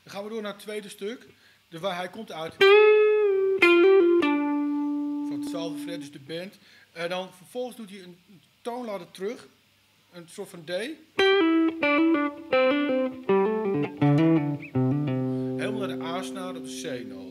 Dan gaan we door naar het tweede stuk. Waar hij komt uit. Van hetzelfde fret, dus de band. Dan vervolgens doet hij een toonladder terug. Een soort van D. Helemaal naar de A-snaar op de C-noot.